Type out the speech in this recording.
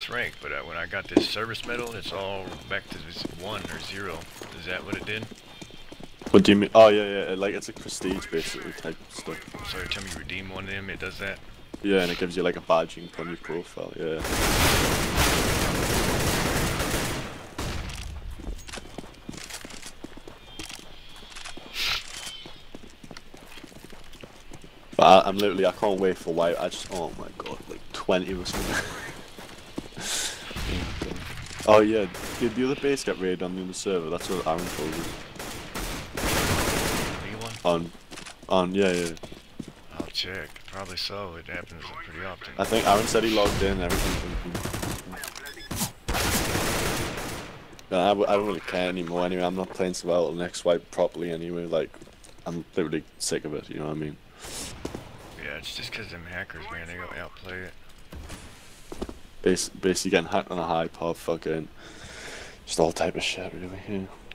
max rank, but when I got this service medal, it's all back to this 1 or 0. Is that what it did? What do you mean? Oh yeah, yeah. Like it's like prestige basically type stuff. So every time you redeem one of them, it does that? Yeah, and it gives you like a badging on your profile. Yeah. But I'm literally, I can't wait for white. Oh my god, like 20 or something. Oh yeah, did the other base get raided on the other server? That's what Aaron told me. Yeah, yeah. I'll check. Probably so. It happens pretty often. I think Aaron said he logged in and everything. I don't really care anymore anyway. I'm not playing Survival Next Wipe properly anyway. Like, I'm literally sick of it, you know what I mean? Yeah, it's just because them hackers, man, they go outplay it. Basically getting hacked on a high pop, fucking, just all type of shit, really, yeah.